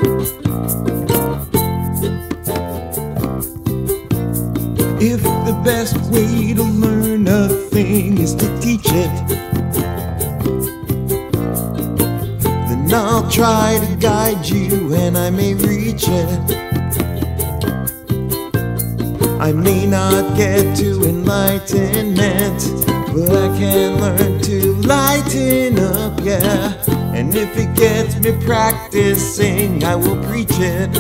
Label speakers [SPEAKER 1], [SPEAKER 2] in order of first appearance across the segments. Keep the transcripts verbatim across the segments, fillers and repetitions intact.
[SPEAKER 1] If the best way to learn a thing is to teach it, then I'll try to guide you and I may reach it. I may not get to enlightenment, but I can learn to lighten up, yeah. And if it gets me practicing, I will preach it.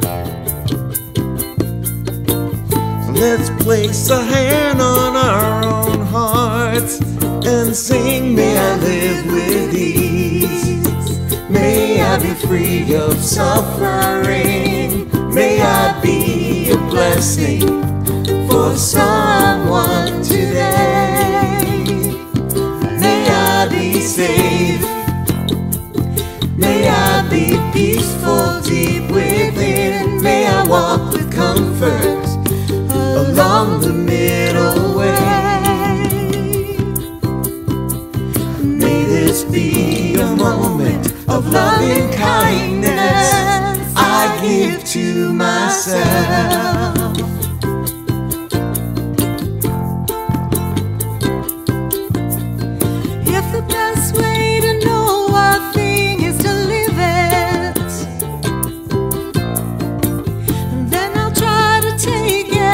[SPEAKER 1] Let's place a hand on our own hearts and sing, may I live with ease. May I be free of suffering. May I be a blessing for someone today. May I be safe. May I be peaceful deep within. May I walk with comfort along the middle way. May this be a moment of loving kindness I give to myself.
[SPEAKER 2] If the best way to know a thing is to live it, then I'll try to take it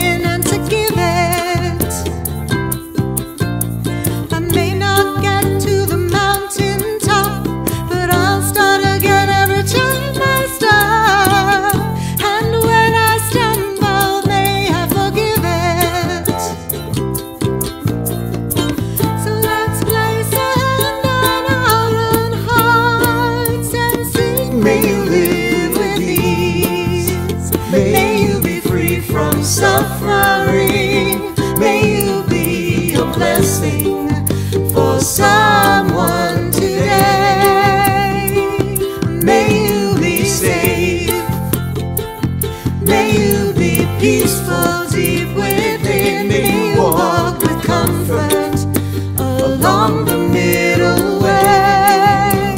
[SPEAKER 2] suffering. May you be a blessing for someone today. May you be safe. May you be peaceful deep within. May you walk with comfort along the middle way.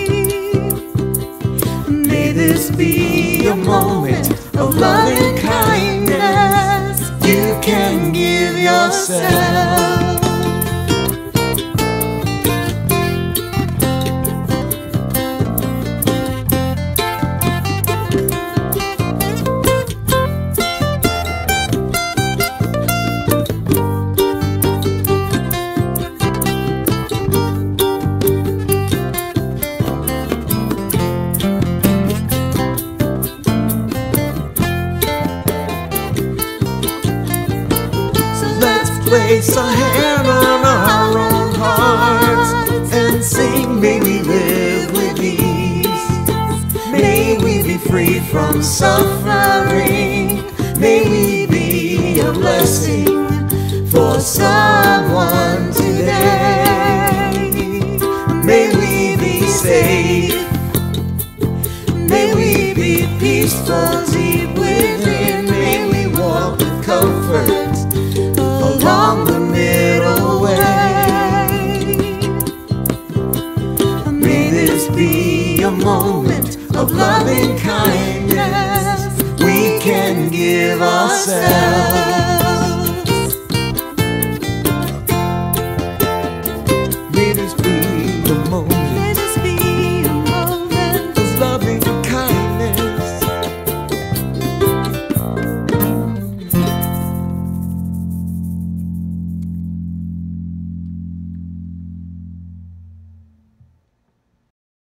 [SPEAKER 2] May this be a moment of loving kindness you can give yourself.
[SPEAKER 1] Place a hand on our own hearts and sing, may we live with ease. May we be free from suffering. May we be a blessing for someone today. May we be safe. May we be peaceful deep within. May we walk with comfort along the middle way. May this be a moment of loving kindness we can give ourselves.